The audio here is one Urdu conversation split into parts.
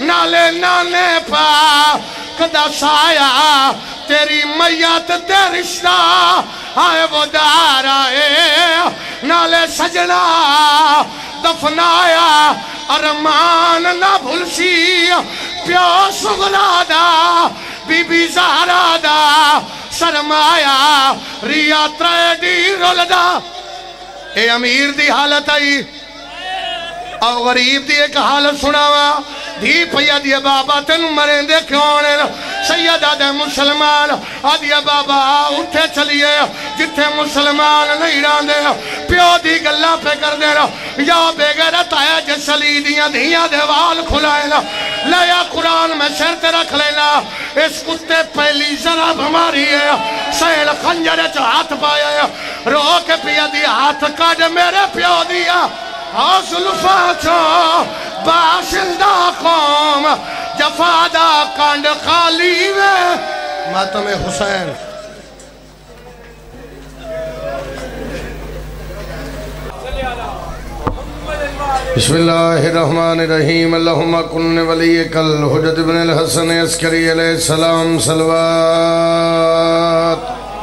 نالے نانے پاک دا سایہ تیری میت تے رشتہ آئے وہ دار آئے نالے سجنا دفنایا ارمان نہ بھلسی پیو سغنا دا بی بی زہرا دا سرمایا ریا تریڈی رولدہ اے امیر دی حالت آئی او غریب دی ایک حالت سناوا دھی پیا دیا بابا تن مرین دے کیونے سیدہ دے مسلمان آدیا بابا اٹھے چلیے جتھے مسلمان نہیں راندے پیو دی گلہ پہ کر دینا یا بے غیرت آیا جسلی دیاں دھیاں دیوال کھلائینا لیا قرآن میں سر تے رکھ لینا اس کتے پہلی ضرب ہماری ہے سیل خنجر ہاتھ پایا ہے رو کے پیا دی ہاتھ کاج میرے پیو دیا حاصلفہ چھو باشندہ قوم جفادہ کانڈ خالی وے ماتم حسین بسم اللہ الرحمن الرحیم اللہم کن ولیک الحجت بن الحسن عسکری علیہ السلام صلوات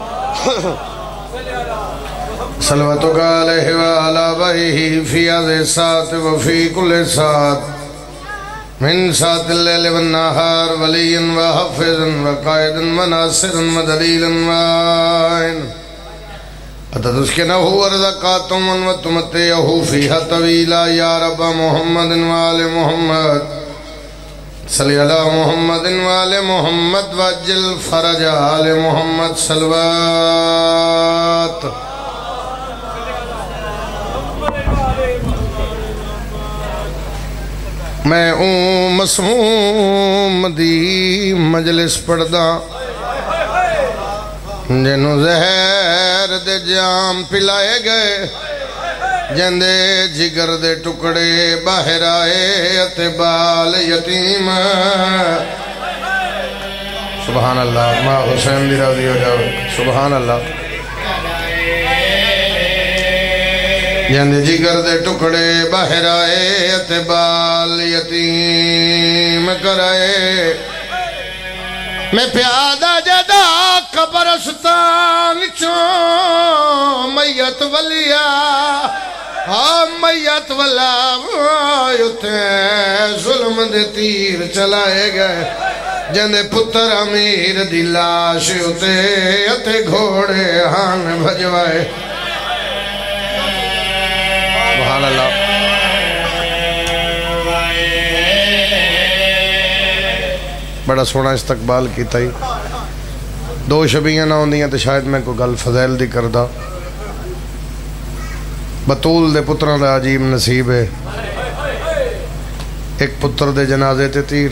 صلواتک علیہ وعلا بہی فی عز سات وفی کل سات من سات اللیل والنہار ولی وحفظ وقائد وناصر ودلیل وعین اتدسکنہ ورزقاتم وتمتعہ فیہا طویلا یا رب محمد وآل محمد صلی اللہ محمد وآل محمد وجل فرج آل محمد صلوات میں مسموم دی مجلس پڑھدا جنوں زہر دے جام پلائے گئے جندے جگر دے ٹکڑے باہر آئے اتبال یتیم سبحان اللہ ماں حسین دی راضی ہو جاؤ سبحان اللہ جندے جگر دے ٹکڑے باہر آئے اتبال یتیم کرائے میں پیادہ جدا قبرستان چوں میت ولیا میت ولا یوتے ظلم دے تیر چلائے گئے جندے پتر امیر دی لاش یوتے اتے گھوڑے ہان بھجوائے سبحان اللہ بڑا سونا استقبال کیتا ہی دو شبیاں نہ ہوندیاں تو شاید میں کوئی گل فضیل دی کردہ بطول دے پتران دا عجیب نصیب ہے ایک پتر دے جنازے تے تیر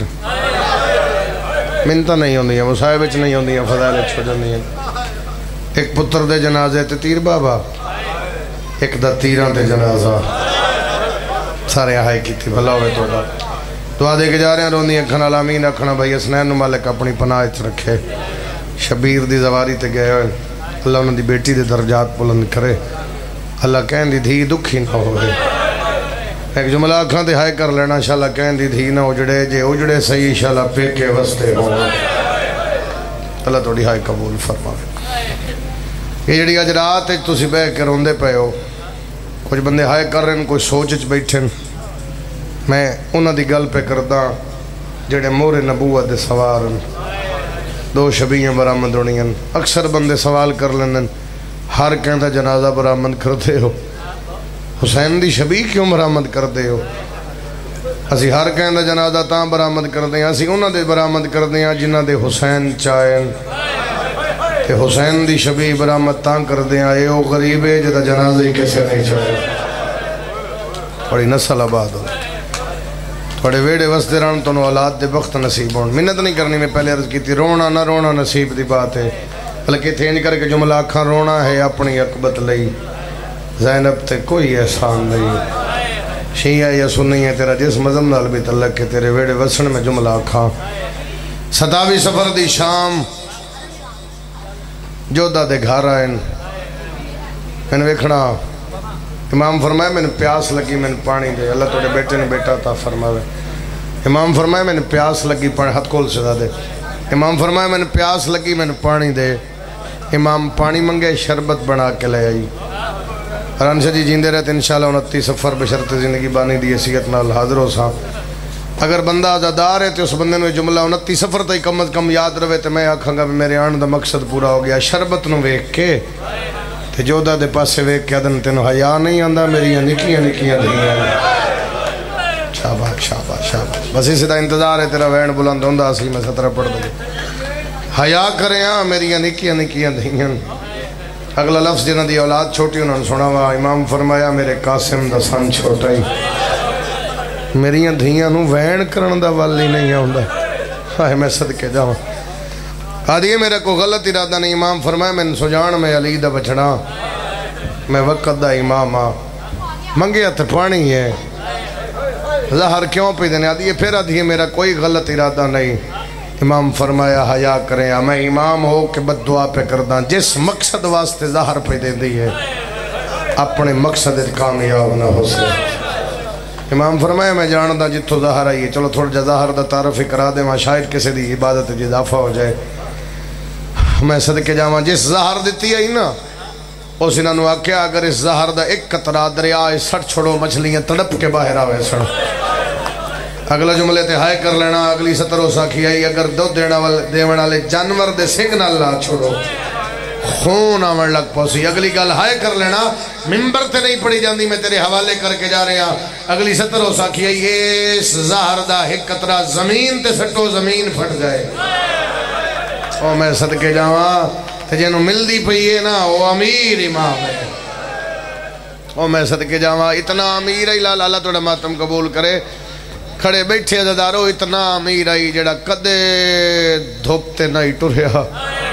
منتہ نہیں ہوندیاں مصاحبچ نہیں ہوندیاں فضیلچ ہو جاندیاں ایک پتر دے جنازے تے تیر بابا ایک دا تیران تے جنازہ سارے آئے کی تھی بھلا ہوئے تو دعا دے کے جا رہے ہیں روندی اکھن علامین اکھنا بھائی اسنین مالک اپنی پناہ اچھ رکھے شبیر دی زواری تے گئے ہوئے اللہ انہوں دی بیٹی دے درجات بلند کرے اللہ کہیں دی دھی دکھی نہ ہوئے ایک جملہ اکھنا تے ہائے کر لینا انشاءاللہ کہیں دی دھی نہ اجڑے جے اجڑے صحیح انشاءاللہ پہ کے وستے ہوں اللہ توڑی ہائے قبول فرمائے یہ جڑی اجرات ہے تو سی بے کے روندے پہ ہو کچھ بندے ہائے کر رہے ہیں کوئی سوچ بیٹھیں میں انہاں دی گل پہ کردہ جڑے مور نبوت دے سوارن دو شبیاں برآمد ہونیاں اکثر بندے سوال کر لیندن ہر کہندہ جنازہ برآمد کرتے ہو حسین دی شبی کیوں برآمد کرتے ہو اسی ہر کہندہ جنازہ تاں برآمد کردے ہیں اسی انہاں دے برآمد کردے ہیں جنہاں دے حسین چاہیں کہ حسین دی شبی برآمد تاں کردے ہیں اے او غریب ہے جدہ جنازہ ہی کسے نہیں چاہے بڑی نسل آباد ہو بڑے ویڑے وستے ران تو اولاد دے بخت نصیب ہون منت نہیں کرنی میں پہلے عرض کی تھی رونا نہ رونا نصیب دی بات ہے بلکہ تھینج کر کے جملہ آکھاں رونا ہے اپنی اکبت لئی زینب تے کوئی احسان نہیں شیعہ یا سنی ہے تیرا جس مذہب نال بھی تعلق کے تیرے ویڑے وسن میں جملہ آکھاں ستاوی سفر دی شام جودہ دے گھار آئیں میں نے ویکھنا امام فرمائے میں نے پیاس لگی میں نے پانی دے اللہ توڑے بیٹے نے بیٹا تا فرماوے امام فرمایا میں نے پیاس لگی، ہاتھ کھول سے دے. امام فرمایا میں نے پیاس لگی، میں نے پانی دے. امام پانی منگے، شربت بنا کے لے آئی. رانشا جی جیندے رہتے انشاءاللہ 29 سفر بشرط زندگی بانی دی حیثیت نال حاضر ہو سا. اگر بندہ عزادار ہے تو اس بندے نے جملہ 29 سفر تھی کم از کم یاد رہے تو میں آکھاں گا میرے آن دا مقصد پورا ہو گیا. شربت نو ویکھ کے تے جودہ دے پاسے ویکھ کے آدن تینوں حیا نہیں آندا میری نکیاں نکیاں دھیاں. شاباش شاباش شاباش. بس اسی دا انتظار ہے تیرا وین بلند ہوندا سی میں سترہ پڑھ دوں. حیا کریں ہاں میری نکیاں نکیاں دھیاں. اگلا لفظ جنہاں دی اولاد چھوٹی انہوں نے سنا وا. امام فرمایا میرے قاسم دا سن چھوٹا ہی میریاں دھیاں نو وین کرن دا والی نہیں آندا. ہائے میں صدقے جاواں. آدھی میرا کوئی غلط ارادہ نہیں. امام فرمایا میں سجان میں علی دا بچڑا میں وقت دا امام آ منگیا تے پانی ہے زہر کیوں پی دینے. آدھی پھر آدھی میرا کوئی غلط ارادہ نہیں. امام فرمایا حیا کریں میں امام ہو کہ بد دعا پہ کرداں. جس مقصد واسطے زہر پہ دے دی ہے اپنے مقصد کامیاب نہ ہو سکے. امام فرمایا میں جاندہ جتھو زہر آئی ہے چلو تھوڑا جا زہر دا تعارف ہی کرا دے ماں شاید کسی دی عبادت جی اضافہ ہو جائے. میں صدقے جاواں جس زہر دیتی ہے نا اس انہوں نے آکھیا اگر اس زہر دا ایک قطرہ دریا سٹ چھوڑو مچھلیاں تڑپ کے باہر آوے سن. اگلا جملے تے ہائے کر لینا. اگلی ستر ہو ساکھی آئی اگر دو دیوڑ والے جانور دے سگنال لا چھوڑو خون آمن لگ پوسی. اگلی گل ہائے کر لینا. ممبر تے نہیں پڑی جاندی میں تیرے حوالے کر کے جا رہے ہیں. اگلی ستر ہو ساکھی آئی اس زہر دا ایک قطرہ زمین تے سٹو زمین پھٹ جائے. او میں صدقے جاواں تے جنہوں مل دی پئی ہے نا وہ امیر امام ہے. او میں صدقے جاواں اتنا امیر ہے اللہ توڑا ماتم قبول کرے. کھڑے بیٹھے عزادارو اتنا امیر آئی جڑا کدے دھوپتے نہیں ٹریا.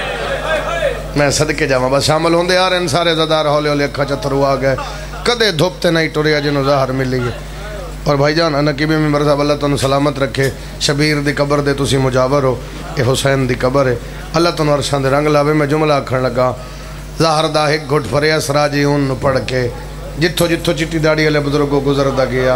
میں صدقے جاواں بس شامل ہوندے آ رہے ہیں سارے عزادار ہولے ہولے اکھا چترو آ گئے. کدے دھوپتے نہیں ٹریا جنہوں ظاہر ملی ہے. اور بھائی جان نقیبی ممبر صاحب اللہ تنہوں سلامت رکھے. شبیر دی قبر دے تسی مجاور ہو. اے حسین دی قبر ہے. اللہ تنہوں عرشان دے رنگ لاوے. میں جملہ آکھن لگا ظاہر دا ایک گھٹ فریا سراجی ان پڑھ کے جتھو جتھو چٹی داڑی علیہ بزرگوں گزردہ گیا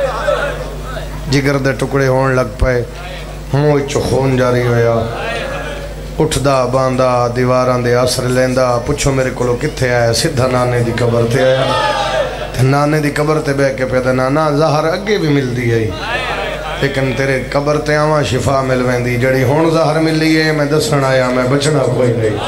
جگر دے ٹکڑے ہون لگ پائے. ہوں اچھو خون جاری ہویا. اٹھ دا باندھا دیواران دے آسر لیندہ پچھو میرے کلو کتھے آیا. سدھا نانے دی قبر تے آیا. نانے دی قبر تے بے کے پیدا نانا ظاہر اگے بھی مل دی ہے لیکن تیرے قبر تے آواں شفا مل ویندی. جڑی ہون ظاہر مل لی ہے میں دسن آیا میں بچنا کوئی نہیں.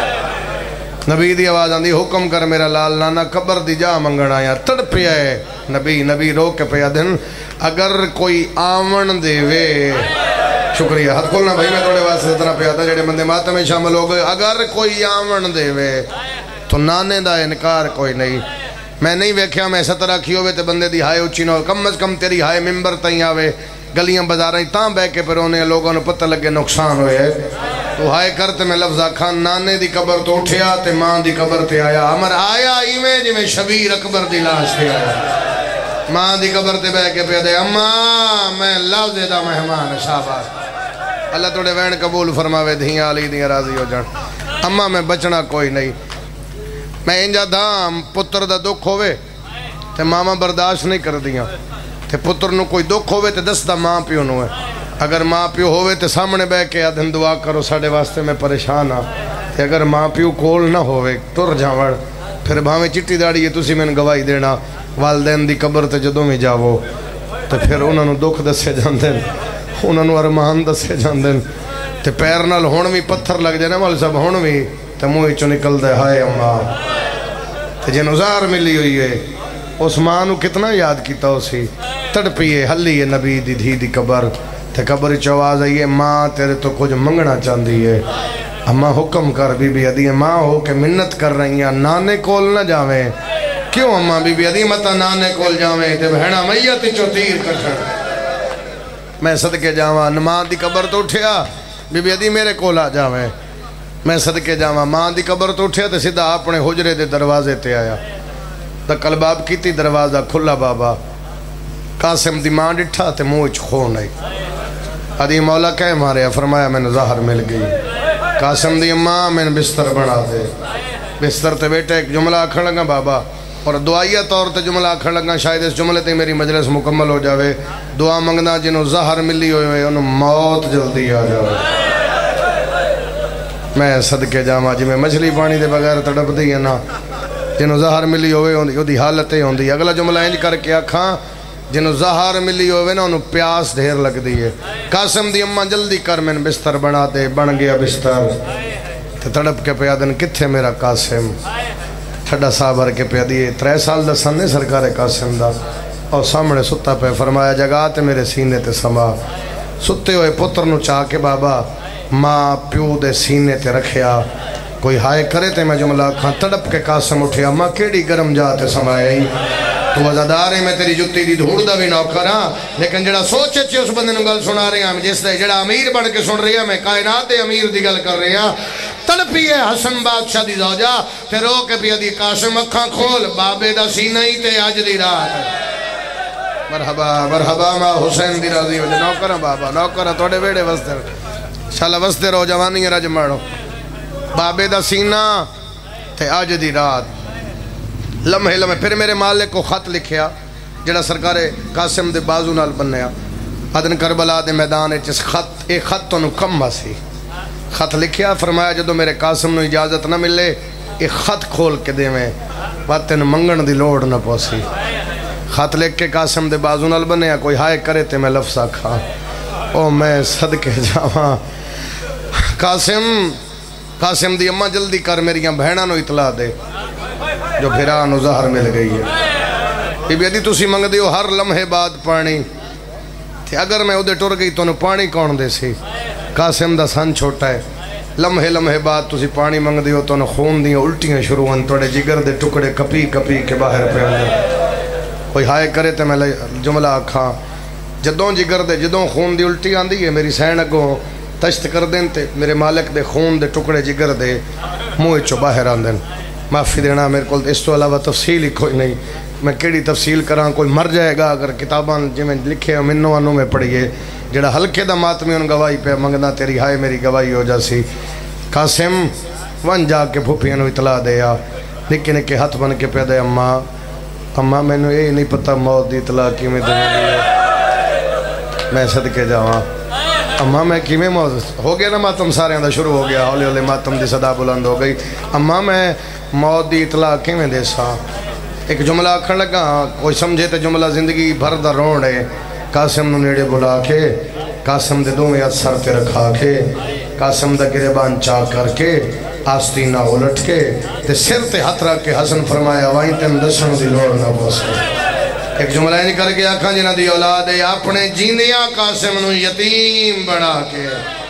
نبی دی آواز آندی حکم کر میرا لال نانا قبر دی جا منگن آیا. تڑ پیا ہے نبی رو کے پیا دن اگر کوئی آمن دے وے. شکریہ ہاتھ کھولنا بھائی میں توڑے واسطے اتنا پیا تھا جڑے مندے ماتم میں شامل ہو گئے. اگر کوئی آمن دے وے تو نانے دا انکار کوئی نہیں. میں نہیں ویکھیا میں سترہ کھی ہوئے تے بندے دی ہائے اچھی نہ ہو. کم از کم تیری ہائے ممبر تائیں آوے گلیاں بازاراں تاں بے کے پرونے لوگوں نے پتہ لگے نقصان ہوئے. تو ہائے کرتے میں لفظہ کھان نانے دی قبر تو اٹھیا تے ماں دی قبر تے آیا. ہمر آیا ایویں جی میں شبیر اکبر دی لاش تے آیا. ماں دی قبر تے بے کے پہ دے اماں میں لفظ دا مہمان شاباش. اللہ توڑے وین قبول فرماوے دھیاں علی دیاں راضی ہو جان. اماں میں بچنا کوئی نہیں. میں انجا دھام پتر دا دکھ ہوئے تے ماما برداشت نہیں کر دیاں. تے پتر نو کوئی دکھ ہوئے تے دس دا ماں پیو نو ہے. اگر ماں پیو ہوئے تے سامنے بے کے آدھن دعا کرو ساڑے واسطے میں پریشان ہاں. تے اگر ماں پیو کول نہ ہوئے ٹر جاوڑ پھر بھاویں چٹی داڑی ہے تسی میں گواہی دینا. والدین دی قبر تے جدوں میں جاوو تے پھر انہوں نے دکھ دسے جاندیں انہوں نے ارمان دسے جاندیں تے پیر نال ہون بھی پتھر لگ جائے نا مال سب ہون بھی تے موہ چو نکل دے ہائے اماں. تے جن ازار ملی ہوئی ہے اس ماں نو کتنا یاد کیتا اسی. تڑپیے حلی ہے نبی دی دھی دی قبر تے قبر چواز آئیے ماں تیرے تو کچھ منگنا چاندی ہے. اماں حکم کر بی بی ادھی ماں ہو کے منت کر رہی ہیں نانے کول نہ جاویں. کیوں اماں بی بی ادھی متا نانے کول جاویں تے بہنا میت چو تیر کٹھن. میں صدقے جاواں ماں دی قبر تو اٹھیا بی بی ادھی میرے کول آ جاویں. میں صدقے جاواں ماں دی قبر تو اٹھیا تے سیدھا اپنے حجرے دے دروازے تے آیا. دکل باب کیتی دروازہ کھلا بابا. قاسم دی ماں ڈٹھا تے منہ وچ خون آئی. ادھی مولا کہہ ماریا فرمایا میں نے ظاہر مل گئی. قاسم دی ماں میں نے بستر بنا دے. بستر تے بیٹے ایک جملہ آکھن لگا بابا اور دعائیہ طور تے جملہ آکھن لگا شاید اس جملے تے میری مجلس مکمل ہو جاوے. دعا منگنا جنہوں زہر ملی ہوئے انہوں موت جلدی آ جاوے. میں صدقے جاواں جی میں مچھلی پانی دے بغیر تڑپ دی ہے نا جنہوں زہر ملی ہوئے وہ دی حالتیں ہوں دی. اگلا جملہ انج کر کے آکھاں جنہوں زہر ملی ہوئے نا انہوں پیاس ڈھیر لگ دی ہے. قاسم دی اماں جلدی کر میں بستر بنا دے. بن گیا بستر تے تڑپ کے پیا دن کتھے میرا قاسم ٹھڈا صابر کے پیا دیے. 3 سال دا سن سرکار قاسم دا اور سامنے ستا پہ فرمایا جگہ تے میرے سینے تے سما. ستے ہوئے پتر نو چاہ کے بابا ماں پیو دے سینے تے رکھیا. کوئی ہائے کرے تے میں جملہ کھاں تڑپ کے قاسم اٹھیا ماں کیڑی گرم جاتے سمائے تو وزادار ہے میں تیری جتی دی دھوڑ دا بھی نوکر ہاں لیکن جڑا سوچے چھے اس بندے نو گل سنا رہے ہیں جس دے جڑا امیر بن کے سن رہی ہے میں کائنات دے امیر دی گل کر رہے ہیں. تڑپی ہے حسن بادشاہ دی زوجہ تے رو کے پیا دی قاسم اکھاں کھول بابے دا سینہ ہی تے آج دی رات. مرحبا مرحبا ماں حسین دی راضی وجہ نوکر ہیں بابا نوکر ہیں توڑے بیڑے وستے شاءاللہ وستے رو جوانی رج مارو. بابے دا سینہ تے آج دی رات لمحے لمحے. پھر میرے مالک کو خط لکھیا جڑا سرکار قاسم دے بازو نال بنیا ادن کربلا دے میدان چس خط ایک خط تو کم سی. خط لکھیا فرمایا جدو میرے قاسم نو اجازت نہ ملے ایک خط کھول کے دے میں بات تین منگن دی لوڑ نہ پوسی. خط لکھ کے قاسم دے بازو نال بنیا کوئی ہائے کرے تے میں لفظ آکھا او میں صدقے جاواں قاسم دی اماں جلدی کر میریاں بہناں نو اطلاع دے جو پھرا نو زہر مل گئی ہے. بی بی ادھی تُسی منگ دیو ہر لمحے بعد پانی تے اگر میں ادھے ٹر گئی تو انہوں پانی کون دے سی. قاسم دا سن چھوٹا ہے لمحے لمحے بعد تُسی پانی منگ دیو تو انہوں خون دیو الٹیاں شروع ہیں توڑے جگر دے ٹکڑے کپی کپی کے باہر پہ اندر. کوئی ہائے کرے تے میں جملہ آکھاں جدوں جگر دے جدوں خون دی الٹی آن دی ہے میری سین اگوں تشت کر دیں تے میرے مالک دے خون دے ٹکڑے جگر دے موہ چو باہر آن دیں. معافی دینا میرے کو اس تو علاوہ تفصیل ہی کوئی نہیں میں کیڑی تفصیل کراں کوئی مر جائے گا اگر کتاباں جی میں لکھے ہیں منو انو میں پڑھئے جڑا ہلکے دا ماتمی ان گواہی پہ منگنا تیری ہائے میری گواہی ہو جاسی. قاسم ون جا کے بھوپیاں نو اطلاع دیا نکے نکے ہاتھ بن کے پہ دے اماں میں نے یہ نہیں پتہ موت دی اطلاع کی میں دنیا ہے میں صدقے جاواں اماں میں کی میں موت ہو گیا نا ماتم سارے اندر شروع ہو گیا ہولے ہولے ماتم دی صدا بلند ہو گئی. اماں میں موت دی اطلاع کی میں دے سا ایک جملہ آکھن لگا کوئی سمجھے تے جملہ زندگی بھر دا روڑ ہے. قاسم نو نیڑے بلا کے قاسم دے دوں یا سر تے رکھا کے قاسم دا گریبان چاک کر کے آستینہ الٹ کے تے سر تے ہاتھ رکھ کے حسن فرمایا وائیں تم دسن دی لوڑ نہ پوسے. ایک جملہ نہیں کر کے آکھاں جنہ دی اولاد ہے اپنے جیندیاں قاسم نو یتیم بڑھا کے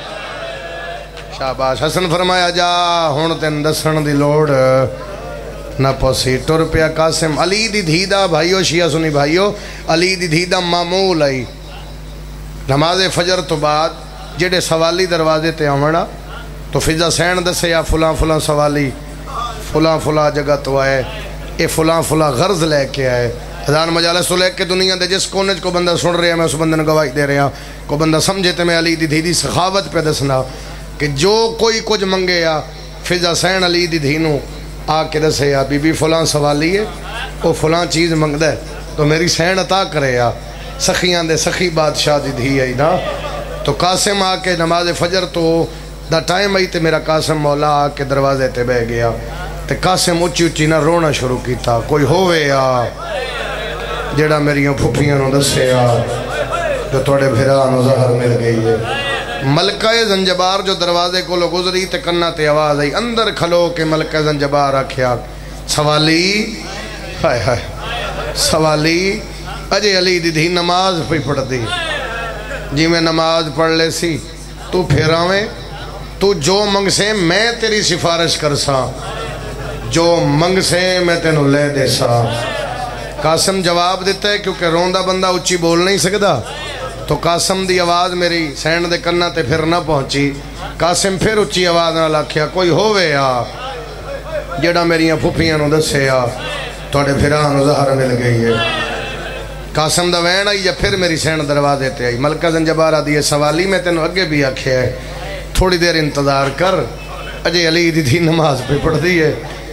شاباش. حسن فرمایا جا ہون تین دسن دی لوڑ نہ پوسی. ٹر پیا قاسم علی دی دھیدہ بھائیو شیعہ سنی بھائیو علی دی دھیدہ معمول آئی نماز فجر تو بعد جڑے سوالی دروازے تے آمنا تو فضا سین دسے یا فلاں فلاں سوالی فلاں فلاں جگہ تو آئے اے فلاں فلاں غرض لے کے آئے. ہزان مجالس تو لے کے دنیا دے جس کونج کو بندہ سن رہے ہیں میں اس بندے نے گواہی دے رہا کو بندہ سمجھے تے میں علی دی دھیدی سخاوت پہ دسنا کہ جو کوئی کچھ منگے یا فضا سین علی دی دھینوں آ کے دسے یا بی بی فلاں سوالی ہے وہ فلاں چیز منگ دے تو میری سین عطا کرے یا سخیاں دے سخی بادشاہ دی دھی آئی نا. تو قاسم آ کے نماز فجر تو دا ٹائم آئی تے میرا قاسم مولا آ کے دروازے تے بہ گیا تے قاسم اچھی اچھی نہ رونا شروع کیتا کوئی ہوئے یا جیڑا میریوں پھپیاں نو دسے یا جو توڑے بھیران و زہر مل گئی ہے. ملکہ زنجبار جو دروازے کو لو گزری تے کنہ تے آواز آئی اندر کھلو کے ملکہ زنجبار آکھیا سوالی ہائے ہائے سوالی اجے علی دی دھی نماز پہ پڑھ دی جی میں نماز پڑھ لے سی تو پھیراویں تو جو منگ سے میں تیری سفارش کر سا جو منگ سے میں تینوں لے دے سا. قاسم جواب دیتا ہے کیونکہ روندہ بندہ اچھی بول نہیں سکتا تو قاسم دی آواز میری سینڈ دے کنہ تے پھر نہ پہنچی. قاسم پھر اچھی آواز نہ لاکھیا کوئی ہووے یا جڑا میریاں پھپیاں نو دسے یا توڑے پھران و زہر مل گئی ہے. قاسم دا وین آئی یا پھر میری سینڈ دروازے تے آئی ملکہ زنجبارہ دیئے سوالی میں تینوں اگے بھی آکھیا ہے تھوڑی دیر انتظار کر اجے علی دی نماز پہ پڑھ دی ہے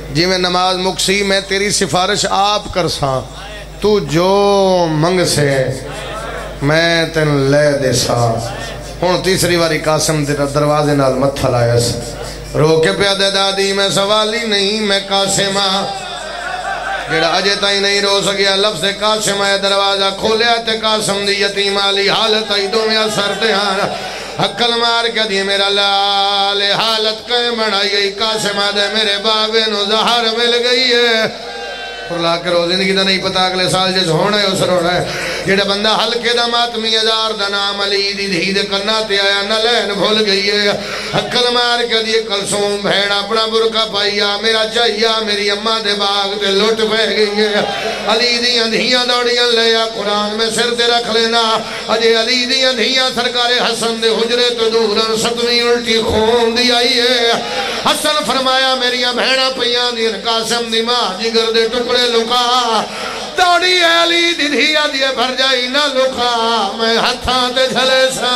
جی میں نماز مکسی میں تیری سفارش آپ کرساں تو جو منگ سے میں تین لے دے سا ہون تیسری واری قاسم دروازے نال متھا لایا سا رو کے پیا دے دادی میں سوالی نہیں میں قاسمہ جڑا اجے تائی نہیں رو سکیا لفظ قاسم ہے دروازہ کھولیا تے قاسم دی یتیم آلی حالت آئی دو میں اثر دہانا حقل مار کے دیئے میرا لال حالت کہیں بڑھائی گئی قاسم آدھے میرے بابے نو زہر مل گئی ہے اللہ کے روز زندگی دا نہیں پتا اگلے سال جس ہونا ہے اس رونا ہے جڑا بندہ حلقے دا ماتمی ہزار دا نام علی دی دھی دے کرنا تے آیا نہ لین بھول گئی ہے حقل مار کے دیئے کلثوم بھیڑ اپنا برکہ پائیا میرا چاہیا میری اماں دے باغ تے لٹ بہ گئی ہے علی دیاں دھیاں دوڑیاں لیا قرآن میں سر تے رکھ لینا اجے علی دیاں دھیاں سرکار حسن دے حجرے تو دورن ستویں الٹی خون دی آئی ہے حسن فرمایا میریاں بھیڑا پہیاں دین قاسم دی ماں جگر دے ٹکڑے لکا دوڑی علی دی دھیا دیے بھر جائی نہ لکا میں ہتھاں تے جھلے سا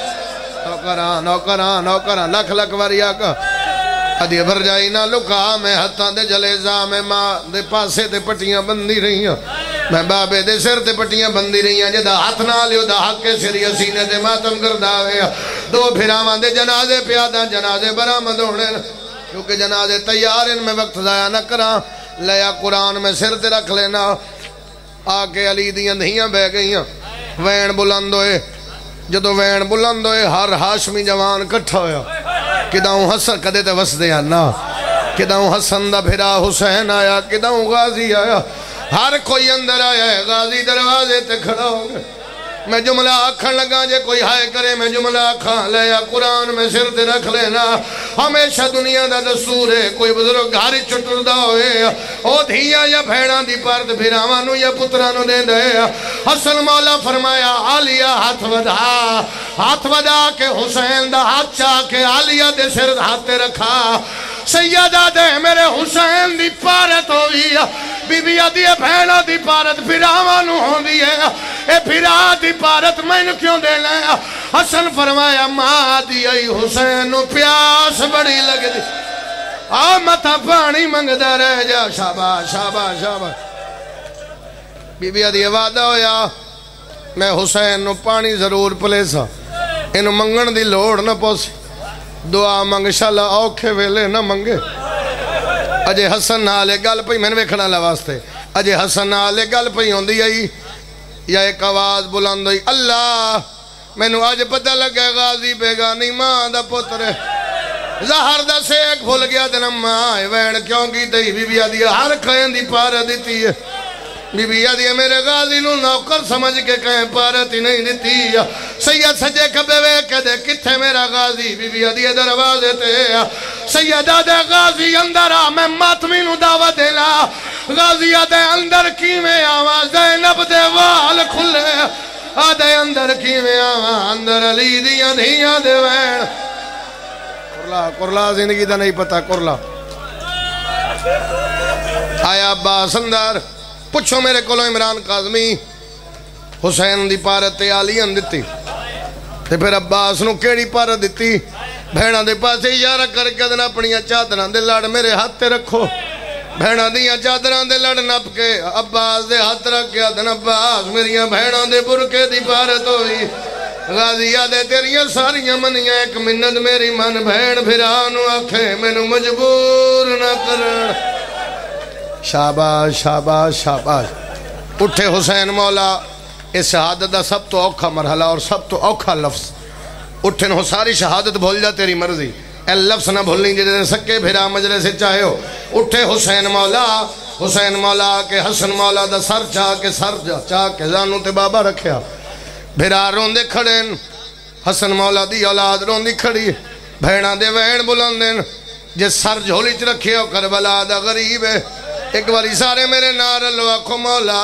نوکران لکھ لکھ وریا کا ادھے بھر جائی نہ لکا میں ہتھاں تے جھلے سا میں ماں دے پاسے تے پٹیاں بندی رہی ہیں میں بابے دے سر تے پٹیاں بندی رہی ہیں جدہ ہاتھ نہ لیو دا حق کے سری سینے تے ماتم کرداوے دو پھراواں دے جنازے پیادہ جنازے برآمد ہونے کیونکہ جنازے تیار ان میں وقت ضائع نہ کراں لیا قرآن میں سر تے رکھ لینا آکے علی دیاں دھیاں بہ گئیاں وین بلند ہوئے جدو وین بلند ہوئے ہر ہاشمی جوان کٹھا ہویا کداؤں حسن کدے تے وس دیا نا کداؤں حسن دا بھرا حسین آیا کداؤں غازی آیا ہر کوئی اندر آیا ہے غازی دروازے تے کھڑا ہو گئے میں جملہ آکھن لگا جے کوئی ہائے کرے میں جملہ آکھاں لیا قرآن میں سر تے رکھ لینا ہمیشہ دنیا دا دستور ہے کوئی بزرگ گھاری چٹر دا ہوئے او دھیاں یا بھیڑاں دی پرد پھراوانو یا پترانو دے دے حسن مولا فرمایا آلیہ ہاتھ ودا کے حسین دا ہاتھ چاہ کے آلیہ دے سر ہاتھ تے رکھا سیدہ دے میرے حسین دی پارت ہوئی بی بی دیئے بھیڑا دی پارت پھراوانو ہوں دیئے اے پھرا دی پارت میں نے کیوں دے لیا حسن فرمایا ماں دی ای حسین نو پیاس بڑی لگ دی متا پانی منگ دا رہ جا شاباش شاباش شاباش بی بی دی وعدہ ہویا میں حسین نو پانی ضرور پلے سا انو منگن دی لوڑ نہ پوسی دعا منگ شالا اوکھے ویلے نہ منگے اجے حسن نالے گل پئی میں نے ویکھنا لواستے اجے حسن نالے گل پئی ہوندی آئی یا ایک آواز بلند ہوئی اللہ میں نو آج پتہ لگا غازی بیگانی ماں دا پتر زہر دا سیک بھول گیا دنم ماں وین کیوں کی تی بی بی آدھی ہر کھائیں دی پارا دیتی ہے بی بی آدھی میرے غازی نو نوکر سمجھ کے کہیں پارتی نہیں دیتی سید سجے کبے وے کہ دے کتھے میرا غازی بی بی آدھی دروازے تے سیدہ دے غازی اندر آ میں ماتمی نو دعوت دینا غازی آدھے اندر کی میں آواز زینب دے وال کھلے آدھے اندر کی میں آواز اندر علی دیاں دھیاں دے وین کرلا زندگی دا نہیں پتا کرلا آیا عباس اندر پچھو میرے کولو عمران قاظمی حسین دی پارت آلیاں دیتی تے پھر عباس نو کیڑی پارت دیتی بھیڑاں دے پاسے اشارہ کر کے دن اپنیاں چادراں دے لڑ میرے ہاتھ تے رکھو بھیڑاں دیاں چادراں دے لڑ نپ کے عباس دے ہاتھ رکھ کے دن عباس میریاں بھیڑاں دے برکے دی پارت ہوئی غازیہ دے تیریاں ساریاں منیاں ایک منت میری من بھیڑ بھرانو آکھے میں نو مجبور نہ کرن شاباش شاباش شاباش اٹھے حسین مولا اس شہادت دا سب تو اوکھا مرحلہ اور سب تو اوکھا لفظ اٹھن ہو ساری شہادت بھول جا تیری مرضی اے لفظ نہ بھولنی جیسے سکے بھرا مجلے سے چاہے ہو اٹھے حسین مولا کے حسن مولا دا سر چاہ کے زانو تے بابا رکھیا بھرا روندے کھڑین حسن مولا دی اولاد روندی کھڑی بھیڑا دے وین بلندین جس سر جھولی چ رکھے ہو کربلا دا غریب ہے ایک باری سارے میرے نار لو آکھو مولا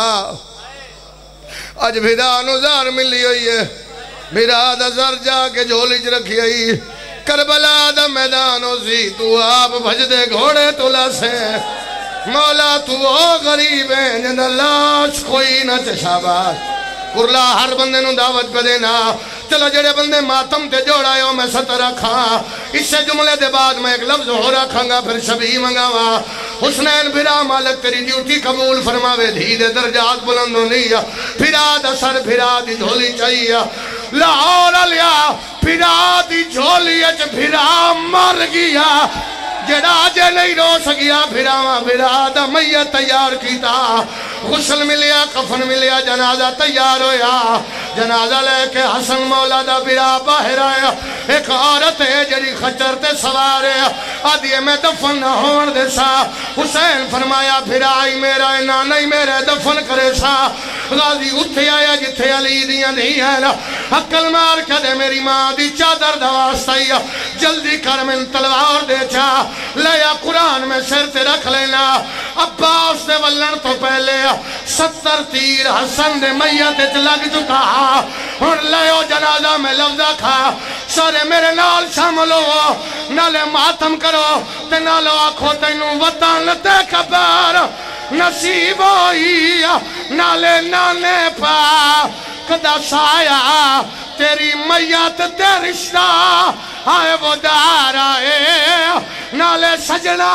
اج بھیرا نزار ملی ہوئی ہے بھیرا دا سر جا کے جھولی چ رکھی ہوئی کربلا دا میدانو سی تو آپ بھج دے گھوڑے تولا سے مولا تو او غریب ہے جن لاش کوئی نہ چشاباش کرلا ہر بندے نو دعوت پہ دینا چلو جڑے بندے ماتم تے جوڑا ہے میں ستر رکھا اس سے جملے دے بعد میں ایک لفظ ہو رکھاں گا پھر شبیہ منگاوا حسنین بھرا مالک تیری ڈیوٹی قبول فرماوے دھی دے درجات بلند ہونی پھرا دا سر پھرا دی جھولی چاہیے لاہور لیا پھرا دی جھولی اچ پھرا مر گیا جڑا جے نہیں رو سکیا پھرا دا میت تیار کیتا غسل ملیا کفن ملیا جنازہ تیار ہویا جنازہ لے کے حسن مولا دا بھرا باہر آیا ایک عورت ہے جڑی خچر تے سوار ہے آدھیے میں دفن نہ ہون دے سا حسین فرمایا پھرا آئی میرا اینا نہیں میرے دفن کرے سا غازی اٹھے آیا جتھے علی دیاں نہیں ہے نا حقل مار کدے میری ماں دی چادر دواستا ہی جلدی کر من تلوار دے چا لیا قرآن میں سر تے رکھ لینا عباس دے ولن تو پہلے 70 تیر حسن دے میت لگ چکا ہن لیو جنازہ میں لفظہ کھا سارے میرے نال شامل ہو نالے ماتم کرو تے نالو آکھو تینوں وطن تے کبر نصیب ہوئی نالے نانے پا کدا سایا تیری میت تے رشتہ آئے وہ دار آئے نالے سجنا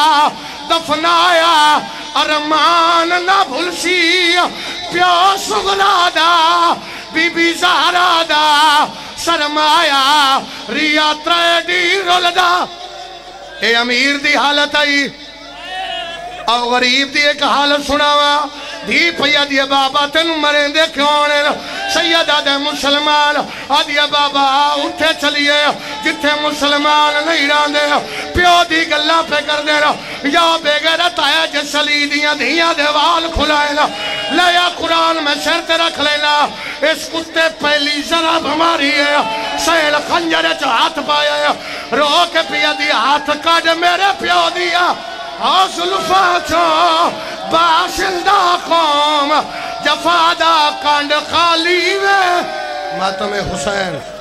دفنایا ارمان نہ بھلسی پیو سغرا دا بی بی زہرا دا سرمایا ریا تریڈی رولدہ اے امیر دی حالت آئی اور غریب دی ایک حالت سناوا دھی پیا دیا بابا تن مرین دے کیونے سیدہ دے مسلمان آدیا بابا اٹھے چلیے جتھے مسلمان نہیں راندے پیو دی گلہ پہ کر دے یا بغیرت آیا جسلی دیاں دیاں دیوال کھلائے لیا قرآن میں سر تے رکھ لینا اس کتے پہلی ضرب ہماری ہے سیل خنجر ہاتھ پایا ہے رو کے پیا دی ہاتھ کاٹ میرے پیو دیا حاصل فاچو باشندہ قوم جفادہ کانڈ خالی وے ماتم حسین